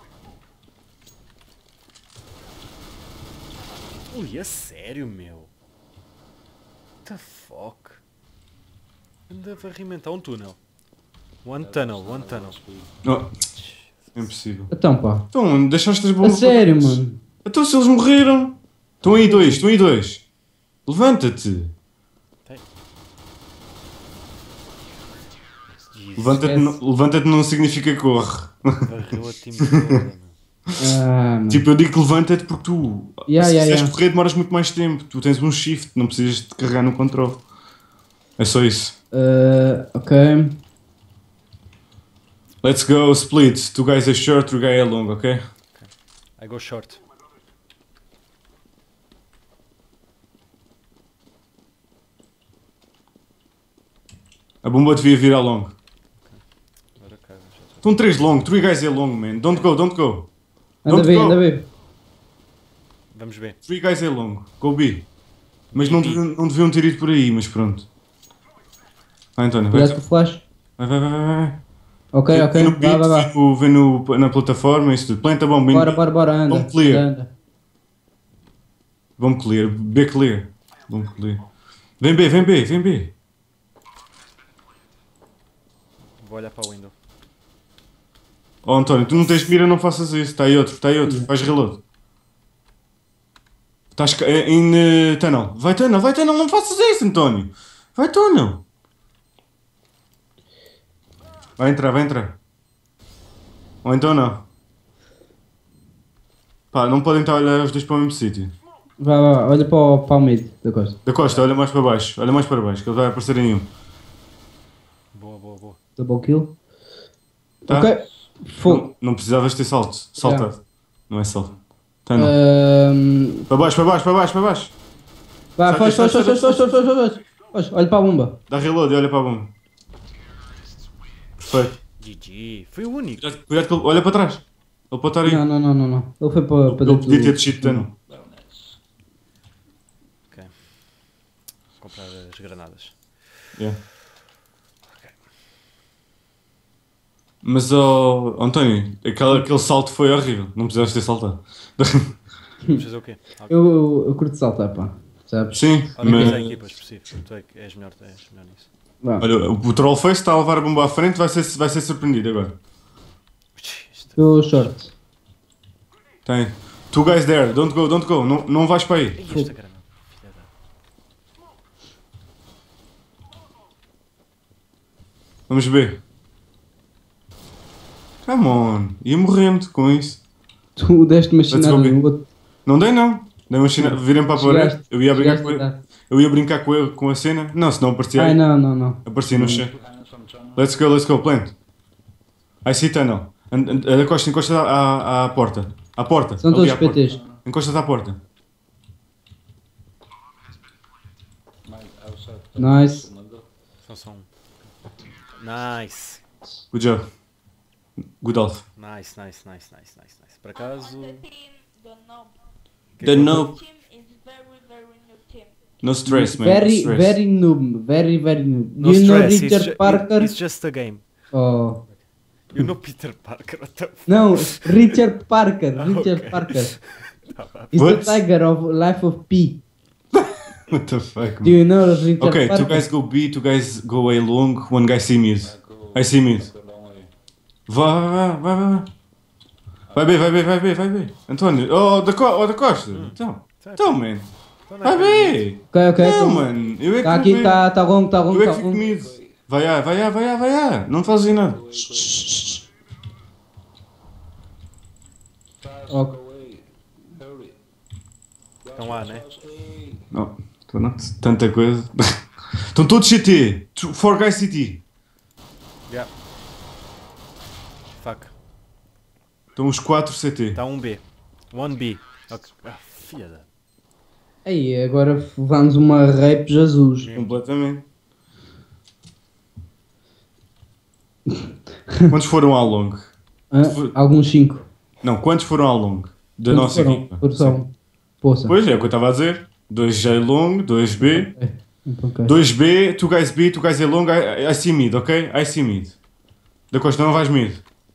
[SPEAKER 1] Ui, é sério, meu? What the fuck? Anda a arrementar um túnel. One tunnel.
[SPEAKER 2] Oh, é impossível.
[SPEAKER 3] Então pá.
[SPEAKER 2] Então, deixaste as
[SPEAKER 3] A
[SPEAKER 2] bombas.
[SPEAKER 3] sério, mano.
[SPEAKER 2] Então se eles morreram. Estão aí dois. Levanta-te.
[SPEAKER 1] Jesus.
[SPEAKER 2] Levanta-te não significa corre.
[SPEAKER 1] Varreu a time toda, meu.
[SPEAKER 3] Mano.
[SPEAKER 2] Tipo, eu digo que levanta-te porque tu,
[SPEAKER 3] Yeah,
[SPEAKER 2] se
[SPEAKER 3] yeah,
[SPEAKER 2] quiseres
[SPEAKER 3] yeah.
[SPEAKER 2] correr, demoras muito mais tempo. Tu tens um shift, não precisas de carregar no controle. É só isso.
[SPEAKER 3] Ok.
[SPEAKER 2] Let's go, split. Two guys are short, three guys are long, ok?
[SPEAKER 1] I go short.
[SPEAKER 2] A bomba devia vir a long.
[SPEAKER 1] Agora caga, já estou.
[SPEAKER 2] Estão três long, three guys are long, man. Don't go.
[SPEAKER 3] Anda
[SPEAKER 2] Don't
[SPEAKER 3] bem,
[SPEAKER 2] go.
[SPEAKER 3] anda bem.
[SPEAKER 1] Vamos ver.
[SPEAKER 2] Three guys are long. Go B. Mas não,
[SPEAKER 1] B.
[SPEAKER 2] não deviam ter ido por aí, mas pronto. Vai, António, vai.
[SPEAKER 3] Cuidado com o flash.
[SPEAKER 2] Vai.
[SPEAKER 3] Ok.
[SPEAKER 2] Vê no beat,
[SPEAKER 3] Vá.
[SPEAKER 2] vê na plataforma, isso tudo. Planta a bomba.
[SPEAKER 3] Bora, anda.
[SPEAKER 2] Vamos clear.
[SPEAKER 3] Anda.
[SPEAKER 2] Vamos clear. B clear. Vamos clear. Vem B.
[SPEAKER 1] Vou olhar para o window.
[SPEAKER 2] Oh António, tu não tens mira, não faças isso. Está aí outro. Faz reload. Estás em tunnel. Vai tunnel, não faças isso, António. Vai tunnel. Vai entrar. Ou então não. Pá, não podem estar a olhar os dois para o mesmo sítio.
[SPEAKER 3] Vá, olha para o mid da costa.
[SPEAKER 2] Da Costa, olha mais para baixo. Olha mais para baixo, que ele vai aparecer em um.
[SPEAKER 1] Boa, boa, boa.
[SPEAKER 3] Double kill.
[SPEAKER 2] Tá?
[SPEAKER 3] Ok. Fogo.
[SPEAKER 2] Não precisavas ter salto. Saltado. Não é salto. Tá não.
[SPEAKER 3] Ahm,
[SPEAKER 2] Para baixo, para baixo, para baixo, para baixo.
[SPEAKER 3] Vá,
[SPEAKER 2] Sai,
[SPEAKER 3] foge.
[SPEAKER 2] sai, sai, sai, sai.
[SPEAKER 3] Foge, olha para a bomba.
[SPEAKER 2] Dá reload e olha para a bomba. Perfeito.
[SPEAKER 1] GG. Foi o único.
[SPEAKER 2] Cuidado que ele olha para trás. Ele pode estar aí.
[SPEAKER 3] Não. Ele foi para
[SPEAKER 2] Ele
[SPEAKER 3] dentro
[SPEAKER 2] podia ter
[SPEAKER 3] do...
[SPEAKER 2] descido tunnel.
[SPEAKER 1] Ok. Comprar as granadas.
[SPEAKER 2] Yeah. Mas, oh, António, aquele salto foi horrível. Não precisavas ter saltado.
[SPEAKER 1] Vamos fazer o quê?
[SPEAKER 3] Eu curto saltar, pá. Sabes?
[SPEAKER 2] Sim,
[SPEAKER 1] Organiza a
[SPEAKER 2] mas...
[SPEAKER 1] equipa específica. Tu é que és melhor nisso.
[SPEAKER 3] Vá.
[SPEAKER 2] Olha, o Trollface está a levar a bomba à frente, vai ser surpreendido agora.
[SPEAKER 1] Isto-
[SPEAKER 3] Estou short.
[SPEAKER 2] Tem. Two guys there, don't go. Não vais para aí.
[SPEAKER 1] Ei, esta granada. Filha da...
[SPEAKER 2] Vamos ver. Come on. Ia morrendo com isso.
[SPEAKER 3] Tu deste uma chinada
[SPEAKER 2] go, B.
[SPEAKER 3] no outro.
[SPEAKER 2] Não dei não. Dei uma china... Virem para a parede.
[SPEAKER 3] Chegaste-
[SPEAKER 2] Eu ia brincar
[SPEAKER 3] chegaste
[SPEAKER 2] com
[SPEAKER 3] a
[SPEAKER 2] ele.
[SPEAKER 3] dar.
[SPEAKER 2] Eu ia brincar com a cena. Não, senão aparecia
[SPEAKER 3] Ai,
[SPEAKER 2] aí.
[SPEAKER 3] não.
[SPEAKER 2] Aparecia no chão.
[SPEAKER 4] Behind some channel.
[SPEAKER 2] Let's go, plant. I see tunnel. Encosta à porta. À porta.
[SPEAKER 3] São
[SPEAKER 2] Ali
[SPEAKER 3] todos
[SPEAKER 2] à porta.
[SPEAKER 3] PTs.
[SPEAKER 2] Encosta-te à porta.
[SPEAKER 4] Mate, outside.
[SPEAKER 3] Nice.
[SPEAKER 1] Só um. Nice.
[SPEAKER 2] Good job. Good health.
[SPEAKER 1] Nice. Por acaso...
[SPEAKER 5] The team, the noob.
[SPEAKER 2] The noob.
[SPEAKER 5] Team is very new team.
[SPEAKER 2] No stress, man.
[SPEAKER 3] Very,
[SPEAKER 2] no stress.
[SPEAKER 3] very noob. Very noob.
[SPEAKER 1] No
[SPEAKER 3] You know
[SPEAKER 1] stress,
[SPEAKER 3] Richard Parker?
[SPEAKER 1] it's just a game.
[SPEAKER 3] Oh.
[SPEAKER 1] You know Peter Parker, what the f...
[SPEAKER 3] Não, Richard Parker. Richard
[SPEAKER 1] Ok.
[SPEAKER 3] Parker.
[SPEAKER 1] Tá, tá.
[SPEAKER 3] He's
[SPEAKER 2] What?
[SPEAKER 3] the tiger of Life of P.
[SPEAKER 2] What the fuck,
[SPEAKER 3] Do
[SPEAKER 2] man?
[SPEAKER 3] you know Richard
[SPEAKER 2] Okay,
[SPEAKER 3] Parker?
[SPEAKER 2] two guys go B, two guys go A long, one guy C mid.
[SPEAKER 4] Go
[SPEAKER 2] I see mid.
[SPEAKER 4] the long way.
[SPEAKER 2] Vai. Vai B. António, da Costa. Então, man. Vai B.
[SPEAKER 3] Ok.
[SPEAKER 2] Não, mano. Eu é que
[SPEAKER 3] Tá
[SPEAKER 2] vou
[SPEAKER 3] aqui,
[SPEAKER 2] B.
[SPEAKER 3] tá longo.
[SPEAKER 2] Eu é que fico mid. Vai A. Não fazes nada.
[SPEAKER 4] Fast,
[SPEAKER 3] Ok.
[SPEAKER 4] go away. Hurry.
[SPEAKER 1] Estão lá, né?
[SPEAKER 4] Hey.
[SPEAKER 2] Não, estou não. Tanta coisa. Estão todos CT. Four guys CT.
[SPEAKER 1] Yeah. Fuck.
[SPEAKER 2] Estão os 4 CT.
[SPEAKER 1] Está um B. One B. Ok. Ah, filha da...
[SPEAKER 3] Aí, agora vamos uma rape Jesus.
[SPEAKER 2] Completamente. Quantos foram ao longo?
[SPEAKER 3] Hã? Alguns 5.
[SPEAKER 2] Não, quantos foram ao longo da nossa equipa?
[SPEAKER 3] Produção. Poça.
[SPEAKER 2] Pois é o que eu estava a dizer. 2G long, 2B.
[SPEAKER 3] Ok.
[SPEAKER 2] 2B, two guys B, two guys A long, I see mid, ok? I see mid. Da Costa, não vais mid.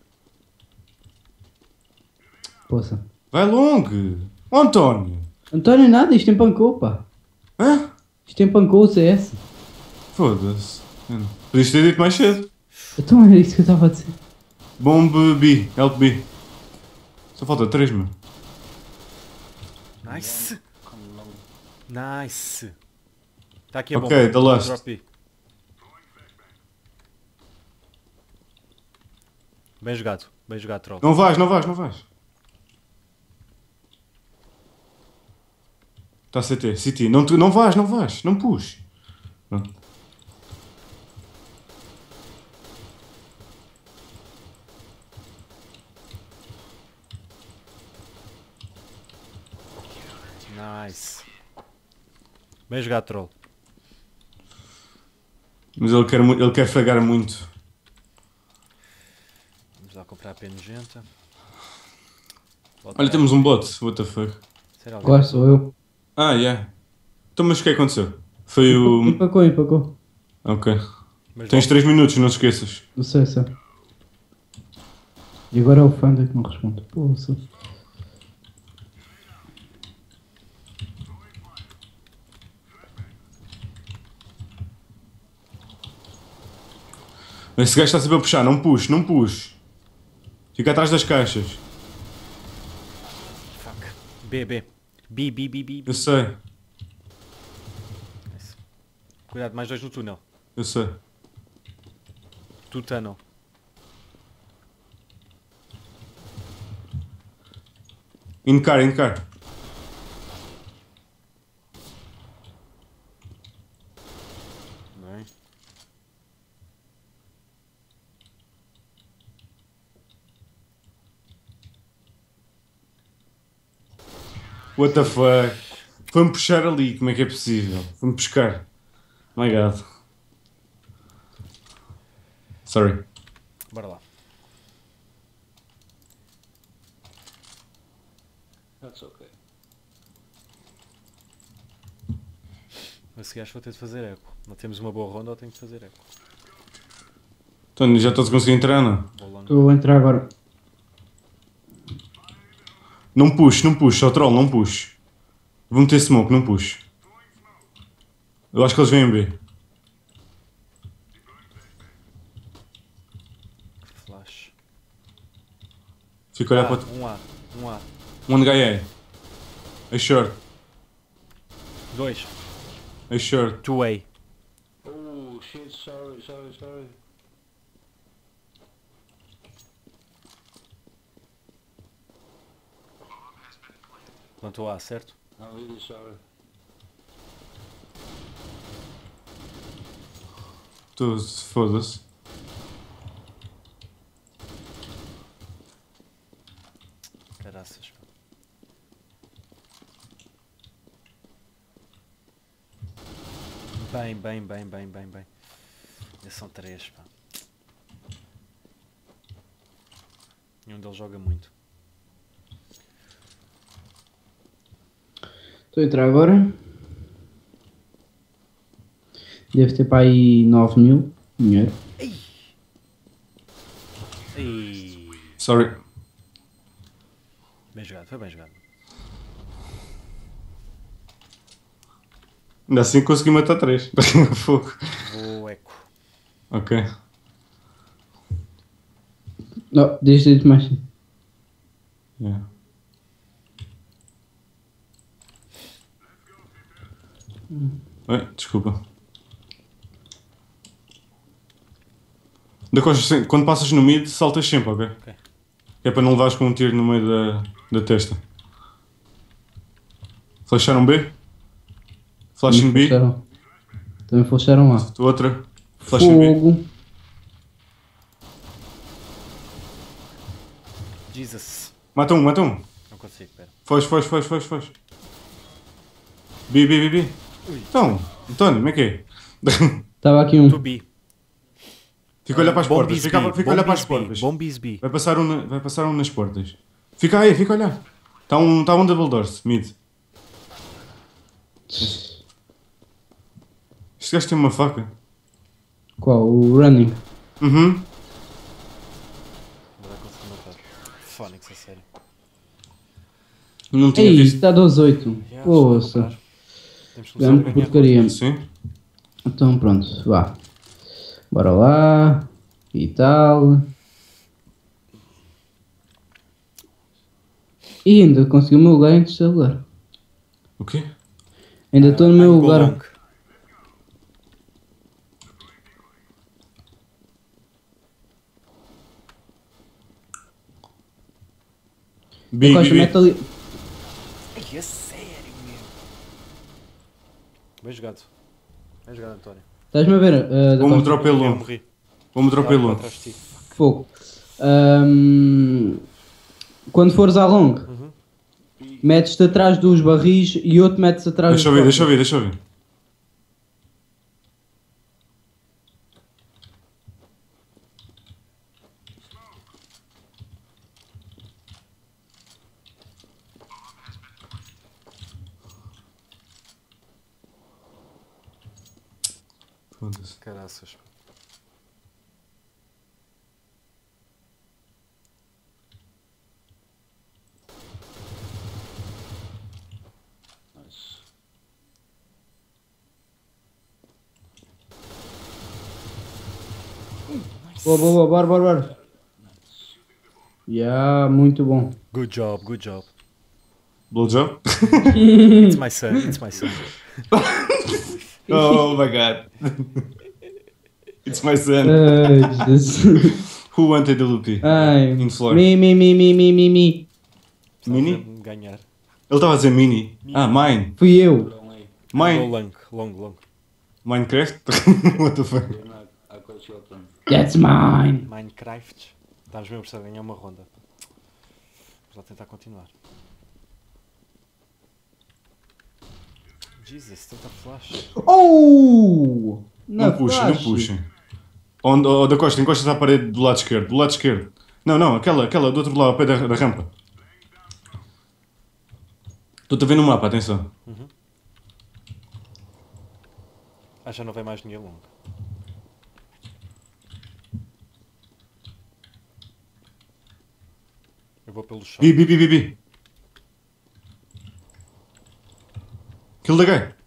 [SPEAKER 3] Poça.
[SPEAKER 2] Vai long. Oh, António.
[SPEAKER 3] António, nada, isto empancou, pá.
[SPEAKER 2] Hã?
[SPEAKER 3] Isto empancou o CS.
[SPEAKER 2] Foda-se. Podias ter dito mais cedo.
[SPEAKER 3] Então era isso que eu estava a dizer.
[SPEAKER 2] Bomb B, help B. Só falta 3, meu.
[SPEAKER 1] Nice. Nice. Está aqui a
[SPEAKER 2] Ok,
[SPEAKER 1] bomba.
[SPEAKER 2] the last.
[SPEAKER 1] Drop B. Bem jogado, troll.
[SPEAKER 2] Não vais. Está CT. Não vais. Não puxe. Pronto.
[SPEAKER 1] Nice. Bem jogado, troll.
[SPEAKER 2] Mas ele quer fragar muito.
[SPEAKER 1] Vamos lá comprar a P nojenta.
[SPEAKER 2] Olha, temos um bot. What the fuck?
[SPEAKER 1] Será
[SPEAKER 3] Agora sou eu.
[SPEAKER 2] Ah, yeah. Então, mas o que aconteceu? Foi o...
[SPEAKER 3] Empacou.
[SPEAKER 2] Ok.
[SPEAKER 1] Mas
[SPEAKER 2] Tens 3 minutos, não te esqueças.
[SPEAKER 3] Não sei. E agora é o Fanda que não responde. Poça.
[SPEAKER 2] Esse gajo está sempre a puxar. Não puxe. Fica atrás das caixas.
[SPEAKER 1] Fuck. B.
[SPEAKER 2] Eu sei.
[SPEAKER 1] Nice. Cuidado, mais 2 no túnel.
[SPEAKER 2] Eu sei.
[SPEAKER 1] Tu tunnel.
[SPEAKER 2] In car, in car.
[SPEAKER 1] Bem.
[SPEAKER 2] What the fuck? Foi-me puxar ali, como é que é possível? Foi-me buscar. My god. Sorry.
[SPEAKER 1] Bora lá.
[SPEAKER 4] That's okay.
[SPEAKER 1] A seguir acho que vou ter de fazer eco. Não temos uma boa ronda ou tenho de fazer eco.
[SPEAKER 2] Então, já estás a conseguir entrar, não?
[SPEAKER 1] Vou longe.
[SPEAKER 3] Estou a entrar agora.
[SPEAKER 2] Não push, só troll, não push. Vou meter smoke, não push. Eu acho que eles vêm B.
[SPEAKER 1] Flash.
[SPEAKER 2] Fica a olhar para...
[SPEAKER 1] Um A. Um A.
[SPEAKER 2] One guy A. A short.
[SPEAKER 1] 2.
[SPEAKER 2] A short.
[SPEAKER 1] 2A.
[SPEAKER 4] Oh shit, sorry.
[SPEAKER 1] Plantou A, certo?
[SPEAKER 4] I'm really sorry.
[SPEAKER 2] Tu, foda-se.
[SPEAKER 1] Caraças. Pá. Bem. Esses são 3, pá. Nenhum deles joga muito.
[SPEAKER 3] Estou a entrar agora. Deve ter para aí 9 mil dinheiro.
[SPEAKER 1] Ei.
[SPEAKER 2] Sorry.
[SPEAKER 1] Bem jogado, foi bem jogado.
[SPEAKER 2] Ainda assim consegui matar 3. Fogo.
[SPEAKER 1] Vou eco.
[SPEAKER 2] Ok.
[SPEAKER 3] Não, deixa de mais.
[SPEAKER 2] Yeah. Desculpa. Quando passas no mid, saltas sempre, ok?
[SPEAKER 1] Ok.
[SPEAKER 2] É para não levares com um tiro no meio da testa. Flasharam B? Flashing B?
[SPEAKER 3] Também flasharam lá.
[SPEAKER 2] Outra. Flashing B?
[SPEAKER 3] Fogo.
[SPEAKER 1] Jesus.
[SPEAKER 2] Mata um.
[SPEAKER 1] Não consigo, pera.
[SPEAKER 2] Foge. B. Então, António, como é que é?
[SPEAKER 3] Estava aqui um.
[SPEAKER 1] To B.
[SPEAKER 2] Fica a olhar para as portas.
[SPEAKER 1] Bombis
[SPEAKER 2] Fica
[SPEAKER 1] B.
[SPEAKER 2] a olhar para as portas.
[SPEAKER 1] Bombis B.
[SPEAKER 2] Vai passar um nas portas. Fica a olhar. Está um double doors, mid. Este gajo tem uma faca.
[SPEAKER 3] Qual? O running.
[SPEAKER 2] Uhum.
[SPEAKER 1] Não vai conseguir matar. Fónix, a sério.
[SPEAKER 2] Não tinha
[SPEAKER 3] Ei,
[SPEAKER 2] visto.
[SPEAKER 3] está 12-8. Poça.
[SPEAKER 1] Temos que começar a
[SPEAKER 3] Grande
[SPEAKER 1] ganhar.
[SPEAKER 3] porcaria.
[SPEAKER 2] Sim.
[SPEAKER 3] Então pronto, vá. Bora lá. E tal. E ainda consegui o meu lugar em terceiro lugar.
[SPEAKER 2] O quê?
[SPEAKER 3] Ainda estou no meu
[SPEAKER 1] I'm go
[SPEAKER 3] lugar.
[SPEAKER 1] long.
[SPEAKER 2] B.
[SPEAKER 3] Costa, mete ali.
[SPEAKER 1] Ai, é sério, meu. Bem jogado, António.
[SPEAKER 3] Estás-me a ver?
[SPEAKER 2] Vou-me
[SPEAKER 3] Costa?
[SPEAKER 2] drop
[SPEAKER 1] Eu
[SPEAKER 2] ele.
[SPEAKER 1] morri.
[SPEAKER 2] Vou-me drop ele.
[SPEAKER 1] Atrás de ti.
[SPEAKER 3] Fogo. Quando fores à long, metes-te atrás dos barris e outro metes atrás
[SPEAKER 2] Deixa
[SPEAKER 3] dos
[SPEAKER 2] eu ver. Foda-se.
[SPEAKER 1] Caraças.
[SPEAKER 4] Nice.
[SPEAKER 3] Boa, bora. Yeah, muito bom.
[SPEAKER 1] Good job.
[SPEAKER 2] Blowjob?
[SPEAKER 1] It's my son.
[SPEAKER 2] Oh my god. It's my son.
[SPEAKER 3] Jesus.
[SPEAKER 2] Who wanted the loopy?
[SPEAKER 3] Ai,
[SPEAKER 2] In floor.
[SPEAKER 3] me.
[SPEAKER 2] Mini?
[SPEAKER 1] Estás a ganhar.
[SPEAKER 2] Ele estava a dizer mini. Ah, mine.
[SPEAKER 3] Fui eu.
[SPEAKER 4] Long way.
[SPEAKER 2] Mine.
[SPEAKER 1] Long.
[SPEAKER 2] Minecraft? What the fuck?
[SPEAKER 4] Then I got your turn.
[SPEAKER 3] That's mine.
[SPEAKER 1] Minecraft. Estamos mesmo a ganhar uma ronda. Vamos lá tentar continuar. Jesus, tanta flash.
[SPEAKER 3] Oh! Na
[SPEAKER 2] Não puxem,
[SPEAKER 3] flash.
[SPEAKER 2] não puxem. Onde, oh, da Costa, encostas à parede do lado esquerdo. Do lado esquerdo. Não, aquela do outro lado, ao pé da rampa. Estou-te a ver no mapa, atenção.
[SPEAKER 1] Ah, já não vem mais ninguém longo. Eu vou pelo chão.
[SPEAKER 2] Bi. Kill the guy.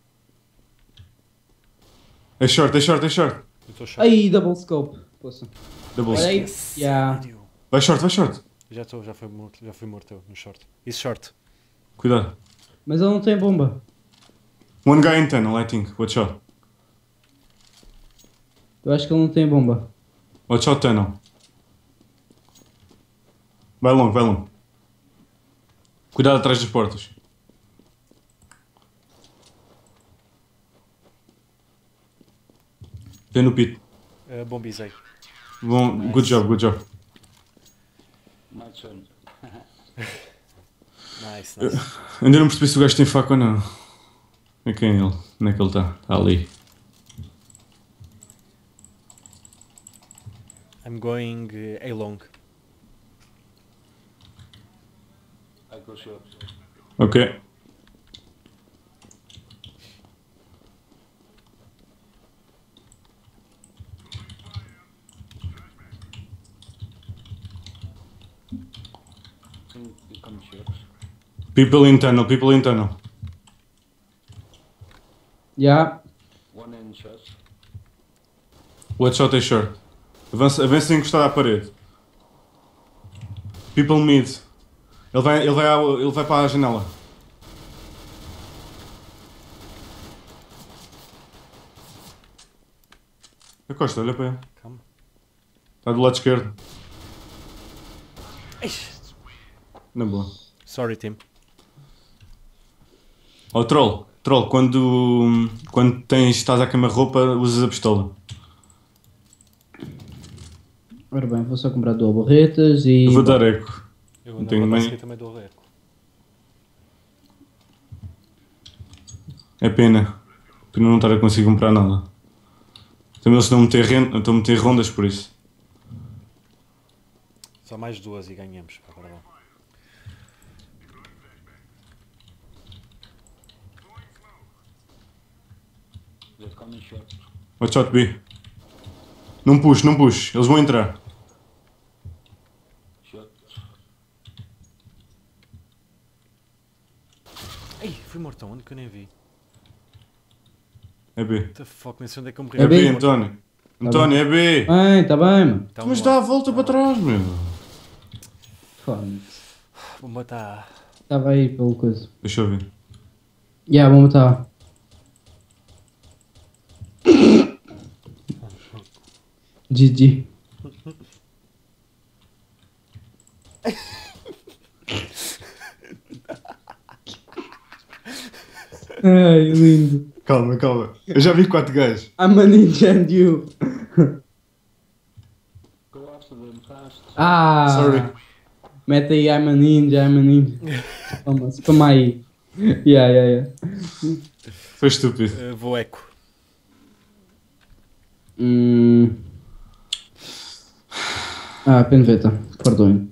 [SPEAKER 2] É short.
[SPEAKER 1] Eu estou chão.
[SPEAKER 3] Aí, double scope. Poxa.
[SPEAKER 2] Double.
[SPEAKER 3] Olha aí. Yeah.
[SPEAKER 1] Sério?
[SPEAKER 2] Vai short.
[SPEAKER 1] Já fui morto eu, no short. Isso short.
[SPEAKER 2] Cuidado.
[SPEAKER 3] Mas ele não tem bomba.
[SPEAKER 2] One guy in tunnel, I think. Watch out.
[SPEAKER 3] Eu acho que ele não tem bomba.
[SPEAKER 2] Watch out tunnel. Vai longo. Cuidado atrás das portas. Vem no pit.
[SPEAKER 1] Bombizei.
[SPEAKER 2] Bom, good job.
[SPEAKER 4] My turn.
[SPEAKER 1] Nice.
[SPEAKER 2] Ainda não percebi se o gajo tem faca ou não. É quem é ele? Onde é que ele está? Está ali.
[SPEAKER 1] I'm going A long.
[SPEAKER 4] I go short.
[SPEAKER 2] Ok.
[SPEAKER 4] You come short.
[SPEAKER 2] People in tunnel.
[SPEAKER 3] Yeah.
[SPEAKER 4] One in short.
[SPEAKER 2] Watch out é short. Avança encostado à parede. People mid. Ele vai para a janela. A Costa, olha para ele.
[SPEAKER 1] Calma.
[SPEAKER 2] Está do lado esquerdo.
[SPEAKER 1] Eish.
[SPEAKER 2] Na boa.
[SPEAKER 1] Sorry, Tim.
[SPEAKER 2] Oh, troll, quando estás à queima-roupa, usas a pistola.
[SPEAKER 3] Ora bem, vou só comprar duas borretas e...
[SPEAKER 2] Eu vou dar eco.
[SPEAKER 1] Eu
[SPEAKER 2] Não
[SPEAKER 1] não
[SPEAKER 2] tenho
[SPEAKER 1] tenho
[SPEAKER 2] nem-
[SPEAKER 1] também dou eco.
[SPEAKER 2] É pena. Pena não estar a conseguir comprar nada. Também eles estão a meter rondas por isso.
[SPEAKER 1] Só mais duas e ganhamos. Pá, agora vá.
[SPEAKER 4] They're coming short.
[SPEAKER 2] Watch out B. Não push. Eles vão entrar.
[SPEAKER 4] Short.
[SPEAKER 1] Ei, fui morto onde que eu nem vi.
[SPEAKER 2] É B.
[SPEAKER 1] What the fuck, nem sei onde é que eu morri.
[SPEAKER 2] É
[SPEAKER 3] B?
[SPEAKER 2] B, António. António, é B.
[SPEAKER 3] Bem, tá bem, mano.
[SPEAKER 1] Então,
[SPEAKER 2] Mas
[SPEAKER 1] vamos lá.
[SPEAKER 2] dá a volta para trás, meu.
[SPEAKER 3] Foda-se.
[SPEAKER 1] Vou matar.
[SPEAKER 3] Estava aí pelo coisa.
[SPEAKER 2] Deixa eu ver.
[SPEAKER 3] Yeah, vou matar. GG. Ai, lindo.
[SPEAKER 2] Calma. Eu já vi 4 gajos.
[SPEAKER 3] I'm a ninja and you.
[SPEAKER 4] Go after them fast.
[SPEAKER 3] Ah!
[SPEAKER 2] Sorry.
[SPEAKER 3] Mete aí, I'm a ninja. Toma aí. Yeah.
[SPEAKER 2] Foi estúpido.
[SPEAKER 1] Vou eco.
[SPEAKER 3] Penveta. Perdoem.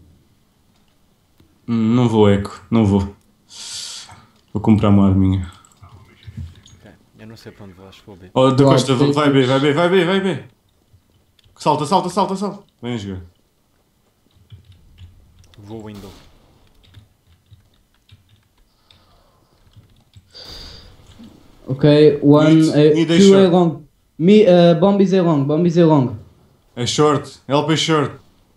[SPEAKER 2] Não vou eco. Não vou. Vou comprar uma arminha.
[SPEAKER 1] Ok. Eu não sei para onde vou, acho que vou ver.
[SPEAKER 2] Oh, da
[SPEAKER 3] Boa,
[SPEAKER 2] Costa,
[SPEAKER 3] tens-
[SPEAKER 2] vai B. Salta. Vem jogar.
[SPEAKER 1] Vou window.
[SPEAKER 3] Ok, one,
[SPEAKER 2] Need a
[SPEAKER 3] two
[SPEAKER 2] shot.
[SPEAKER 3] A long. Bomb is A long.
[SPEAKER 2] É short. Help é short.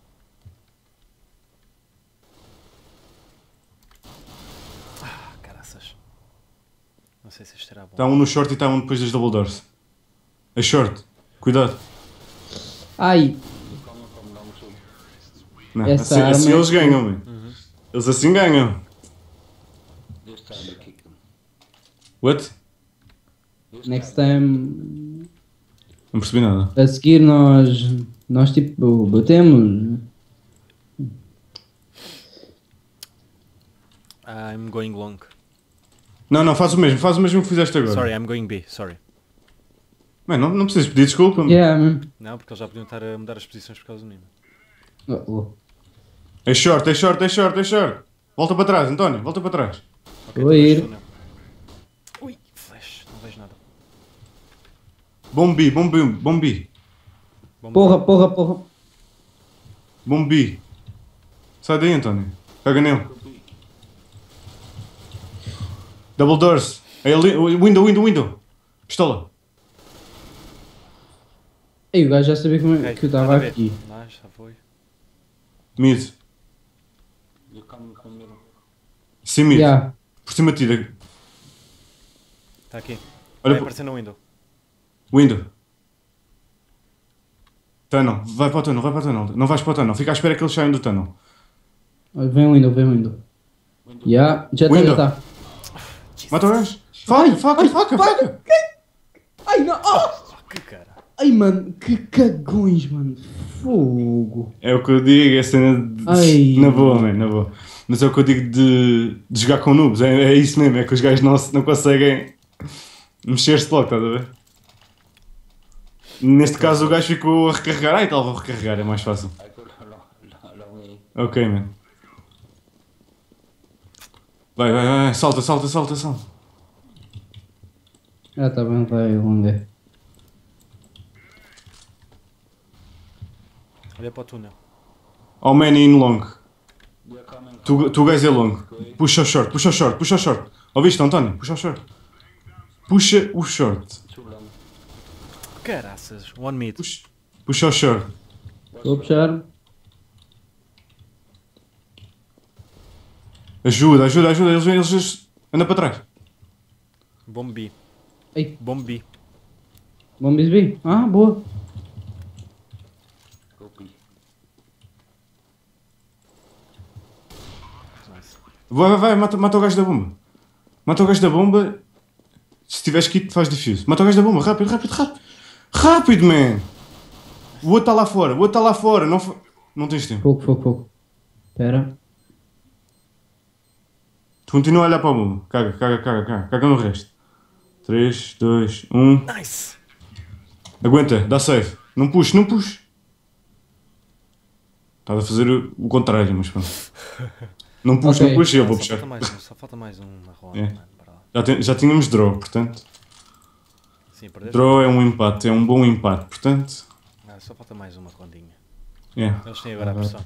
[SPEAKER 1] Ah, caraças. Não sei se isto será bom.
[SPEAKER 2] Está um no short e está um depois das double doors. É short. Cuidado.
[SPEAKER 3] Ai,
[SPEAKER 4] Coming from long too.
[SPEAKER 2] Não,
[SPEAKER 3] Essa
[SPEAKER 2] assim
[SPEAKER 3] arma é
[SPEAKER 2] eles ganham, man. Eles assim ganham.
[SPEAKER 4] This time you kick them.
[SPEAKER 2] What?
[SPEAKER 4] This
[SPEAKER 3] Next
[SPEAKER 4] time.
[SPEAKER 3] time,
[SPEAKER 2] Não percebi nada.
[SPEAKER 3] a seguir nós tipo batemos.
[SPEAKER 1] I'm going long.
[SPEAKER 2] Não, faz o mesmo que fizeste agora.
[SPEAKER 1] Sorry, I'm going B, sorry.
[SPEAKER 2] Mano, não precisas pedir desculpa. mano.
[SPEAKER 3] Yeah, man.
[SPEAKER 1] Não, porque eles já podiam estar a mudar as posições por causa do Nino.
[SPEAKER 3] Oh.
[SPEAKER 2] É short. Volta para trás, António, volta para trás.
[SPEAKER 1] Ok,
[SPEAKER 3] Vou ir.
[SPEAKER 1] túnel. Ui, flash, não vejo nada.
[SPEAKER 2] Bom B.
[SPEAKER 1] Bom,
[SPEAKER 3] Porra.
[SPEAKER 2] Bom B. Sai daí, António. Pega nele. Double doors. É ali, window. Pistola.
[SPEAKER 3] Ei, o gajo já sabia como
[SPEAKER 1] ok,
[SPEAKER 3] que eu estava
[SPEAKER 1] nada a ver.
[SPEAKER 3] aqui.
[SPEAKER 1] Nice, já foi.
[SPEAKER 2] Mid.
[SPEAKER 4] You're coming from middle.
[SPEAKER 2] Sim, mid.
[SPEAKER 3] Yeah.
[SPEAKER 2] Por cima de ti.
[SPEAKER 1] Está Tá aqui.
[SPEAKER 2] Olha
[SPEAKER 1] Vai
[SPEAKER 2] pro-
[SPEAKER 1] aparecer no window.
[SPEAKER 2] Window. Tunnel. Vai para o tunnel. Não vais para o tunnel. Fica à espera que eles saiam do tunnel.
[SPEAKER 3] Olha, vem o window. Yeah, já
[SPEAKER 2] Window.
[SPEAKER 3] tá.
[SPEAKER 2] Mata o gajo. Faca.
[SPEAKER 3] Ai, não. Oh!
[SPEAKER 1] Que cara.
[SPEAKER 3] Ai, mano, que cagões, mano. Fogo.
[SPEAKER 2] É o que eu digo, é cena de...
[SPEAKER 3] Ai.
[SPEAKER 2] Na boa, man, na boa. Mas é o que eu digo de jogar com noobs. É isso mesmo, é que os gajos não conseguem mexer-se logo, estás a ver? Neste caso o gajo ficou a recarregar. Ah, então vou recarregar, é mais fácil.
[SPEAKER 4] I could long way.
[SPEAKER 2] Ok, man. Vai, salta.
[SPEAKER 3] Ah, tá bem, vai, longa.
[SPEAKER 1] Olha para o túnel.
[SPEAKER 2] Oh man, in long.
[SPEAKER 4] They're coming.
[SPEAKER 2] Tu gás é long. Puxa o short. Ouviste, António? Puxa o short. Puxa o short.
[SPEAKER 4] Too long.
[SPEAKER 1] Caraças, one mid.
[SPEAKER 2] Puxa o short.
[SPEAKER 3] Estou a puxar.
[SPEAKER 2] Ajuda. Eles andam para trás.
[SPEAKER 1] Bom B.
[SPEAKER 3] Ei.
[SPEAKER 1] Bom B.
[SPEAKER 3] Vamos B. Ah, boa.
[SPEAKER 4] Go B.
[SPEAKER 1] Nice.
[SPEAKER 2] Vai, mata o gajo da bomba. Se tiveres kit, faz defuse. Mata o gajo da bomba, rápido. Rápido, man. O outro está lá fora. Não tens tempo.
[SPEAKER 3] Fogo. Espera.
[SPEAKER 2] Continua a olhar para a bomba. Caga no resto. 3, 2, 1.
[SPEAKER 1] Nice.
[SPEAKER 2] Aguenta, dá save. Não puxe. Estás a fazer o contrário, mas pronto. Não puxe,
[SPEAKER 3] Ok.
[SPEAKER 2] eu vou puxar.
[SPEAKER 1] Só falta mais um na roda,
[SPEAKER 2] É.
[SPEAKER 1] mano. Bora lá.
[SPEAKER 2] Já tínhamos draw, portanto.
[SPEAKER 1] Sim, perdeste.
[SPEAKER 2] Draw é um empate, é um bom empate, portanto.
[SPEAKER 1] Ah, só falta mais uma rondinha.
[SPEAKER 2] Yeah.
[SPEAKER 1] Eles têm agora a pressão.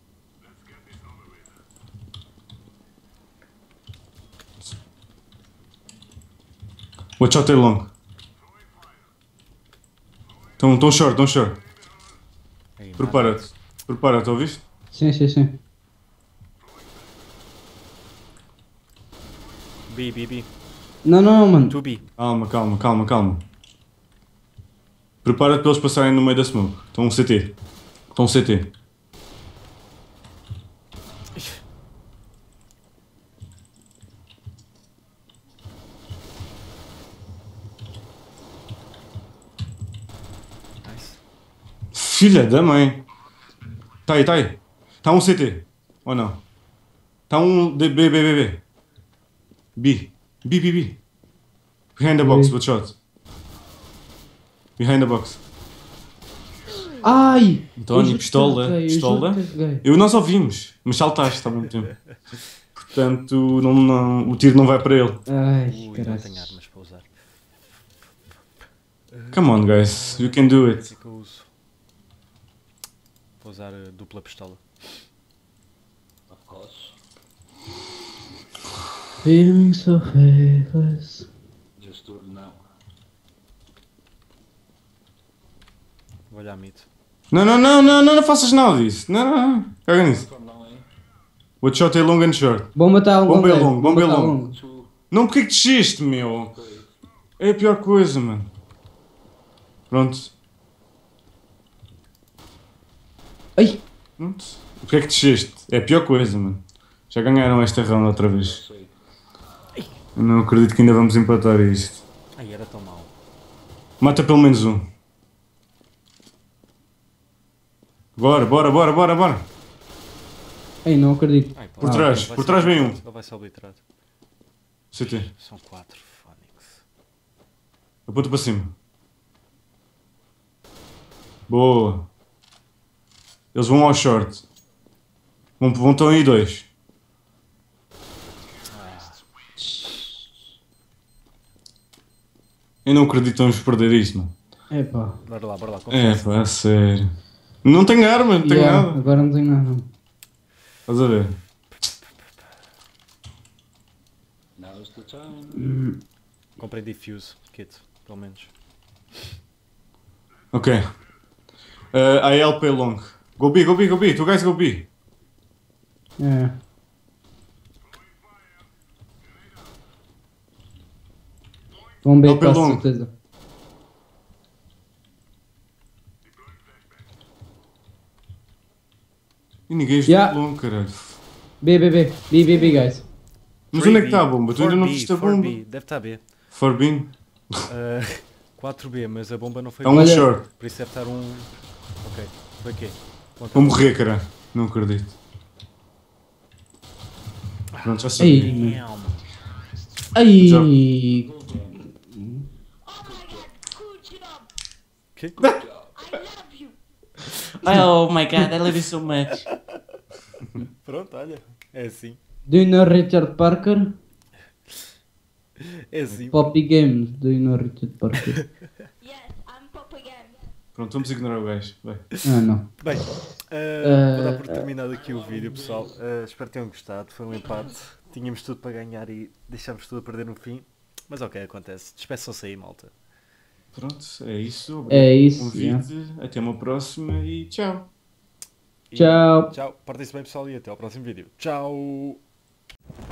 [SPEAKER 2] Watch out, long. Tão short.
[SPEAKER 1] Aí,
[SPEAKER 2] Prepara-te, ouviste?
[SPEAKER 3] Sim.
[SPEAKER 1] B.
[SPEAKER 3] Não, mano.
[SPEAKER 1] 2B.
[SPEAKER 2] Calma. Prepara-te para eles passarem no meio da smoke. Estão um CT.
[SPEAKER 1] Nice.
[SPEAKER 2] Filha da mãe. Tá aí. Está um CT. Ou não? Está um B. B. Behind the box, watch out. Behind the box.
[SPEAKER 3] Ai!
[SPEAKER 2] António,
[SPEAKER 3] Eu
[SPEAKER 2] pistola.
[SPEAKER 3] carreguei.
[SPEAKER 2] Nós ouvimos, mas saltaste ao mesmo tempo. Portanto, o tiro não vai para ele.
[SPEAKER 3] Ai,
[SPEAKER 1] Ui, não
[SPEAKER 3] caralho.
[SPEAKER 1] tenho armas para usar.
[SPEAKER 2] Come on, guys, you can do
[SPEAKER 1] O
[SPEAKER 2] it.
[SPEAKER 1] que é que eu uso? Vou usar a dupla pistola.
[SPEAKER 4] Of course.
[SPEAKER 3] Feeling so faithless.
[SPEAKER 4] Just do it now.
[SPEAKER 1] Vou olhar mid.
[SPEAKER 2] Não faças nada disso. Não. Caga nisso.
[SPEAKER 4] From long way.
[SPEAKER 2] Watch out é long and short.
[SPEAKER 3] Bomba tá longa.
[SPEAKER 2] Bomba é longo, bomba é
[SPEAKER 3] tá
[SPEAKER 2] longo.
[SPEAKER 3] longa.
[SPEAKER 4] Two.
[SPEAKER 2] Não, porque é que desceste, meu? É a pior coisa, mano. Pronto.
[SPEAKER 3] Ai!
[SPEAKER 2] Porque é que desceste? É a pior coisa, mano. Já ganharam esta round outra vez.
[SPEAKER 4] Sei.
[SPEAKER 2] Eu não acredito que ainda vamos empatar isto.
[SPEAKER 1] Ai, era tão mau.
[SPEAKER 2] Mata pelo menos um. Bora, bora, bora, bora, bora.
[SPEAKER 3] Ei, não acredito.
[SPEAKER 1] Ai, pá,
[SPEAKER 2] Por
[SPEAKER 3] Ah,
[SPEAKER 2] trás,
[SPEAKER 1] vai
[SPEAKER 2] por
[SPEAKER 1] ser
[SPEAKER 2] trás vem um.
[SPEAKER 1] obliterado. Ele vai ser obliterado.
[SPEAKER 2] CT.
[SPEAKER 1] São 4, Fónix.
[SPEAKER 2] Aponta para cima. Boa. Eles vão ao short. Vão estão aí dois. Eu não acredito que vamos perder isto, mano.
[SPEAKER 3] Epá.
[SPEAKER 1] Bora lá,
[SPEAKER 2] É,
[SPEAKER 1] confiança.
[SPEAKER 2] pá, é sério. Não tenho arma, não tenho
[SPEAKER 3] Yeah,
[SPEAKER 2] nada.
[SPEAKER 3] agora não tenho nada.
[SPEAKER 2] Estás a ver?
[SPEAKER 4] Now's the time.
[SPEAKER 1] Comprei diffuse kit, pelo menos.
[SPEAKER 2] Ok. ALP long. Go B, go B, go B. Two guys go B.
[SPEAKER 3] É. Vão B,
[SPEAKER 2] Ao
[SPEAKER 3] com
[SPEAKER 2] longo.
[SPEAKER 3] certeza.
[SPEAKER 2] E ninguém ajudou
[SPEAKER 3] Yeah.
[SPEAKER 2] long, caralho.
[SPEAKER 3] B, B, B. B, B, B, guys.
[SPEAKER 2] Mas onde é que está a bomba? Tu ainda não
[SPEAKER 1] 4B,
[SPEAKER 2] viste a bomba?
[SPEAKER 1] 4B, deve estar B.
[SPEAKER 2] Forbin.
[SPEAKER 1] 4B, mas a bomba não foi
[SPEAKER 2] É um
[SPEAKER 3] Olha-
[SPEAKER 2] short.
[SPEAKER 1] por isso deve estar um... Ok, foi aqui.
[SPEAKER 2] Vou morrer, caralho. Não acredito. Pronto, já
[SPEAKER 3] Ei.
[SPEAKER 2] sabia.
[SPEAKER 3] Ai!
[SPEAKER 2] Já.
[SPEAKER 5] Oh my god, good job.
[SPEAKER 1] Que?
[SPEAKER 5] I love you.
[SPEAKER 6] Oh my god, I love you so much.
[SPEAKER 1] Pronto, olha. É assim.
[SPEAKER 3] Do you know Richard Parker?
[SPEAKER 1] É assim.
[SPEAKER 3] Poppy Games. Do you know Richard Parker?
[SPEAKER 5] Yes, I'm Pop again.
[SPEAKER 2] Pronto, vamos ignorar o gajo. Vai.
[SPEAKER 3] Ah, não.
[SPEAKER 1] Bem, vou dar por terminado aqui o vídeo, pessoal. Espero que tenham gostado. Foi um empate. Tínhamos tudo para ganhar e deixámos tudo a perder no fim. Mas ok, acontece. Despeçam-se aí, malta.
[SPEAKER 2] Pronto, é isso.
[SPEAKER 3] É isso,
[SPEAKER 2] Convite. Até uma próxima e tchau.
[SPEAKER 1] E
[SPEAKER 3] Tchau.
[SPEAKER 1] Tchau. Portem-se bem, pessoal, e até ao próximo vídeo. Tchau.